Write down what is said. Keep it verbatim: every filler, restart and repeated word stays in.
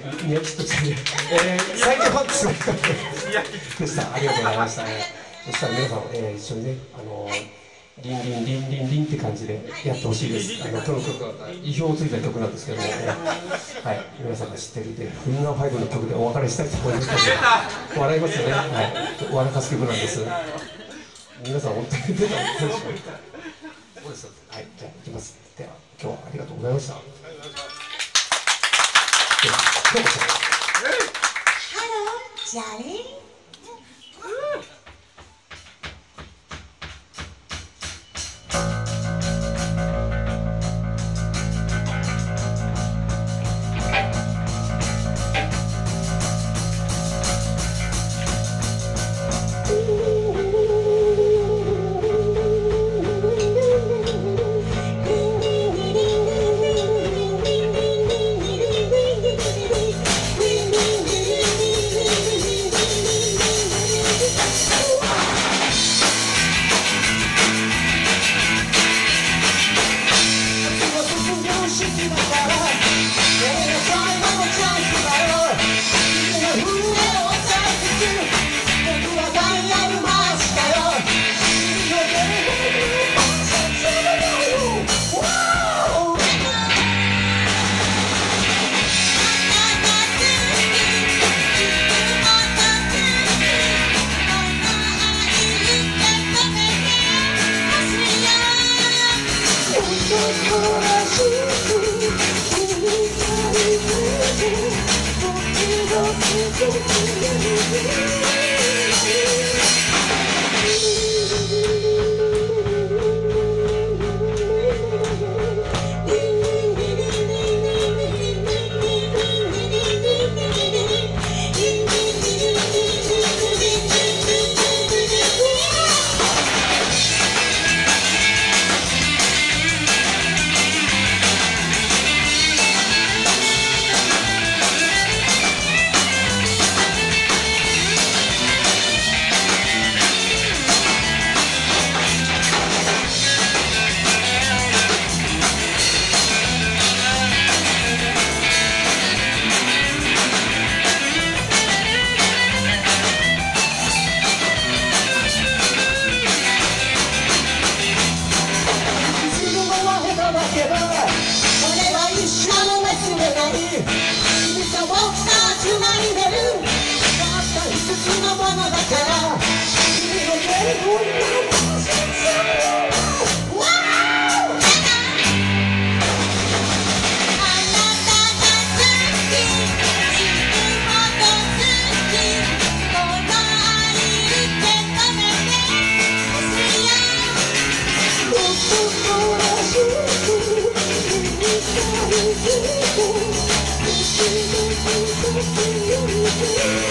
宮地としてね、えー、最近ファンクスでした。ありがとうございました。そしたら皆さん、えー、一緒にね、あのー、リンリンリンリンリンって感じでやってほしいです。あの今日の曲は意表をついた曲なんですけども、はい、皆さんが知ってるで、フィンガーファイブの曲でお別れしたいと思います。笑いますよね。はい、笑かす曲なんです。皆さん本当に出たんですよ。そうです。はい、じゃあ行きます。では今日はありがとうございました。どうも。 ハロー、ジャリー。 Thank you.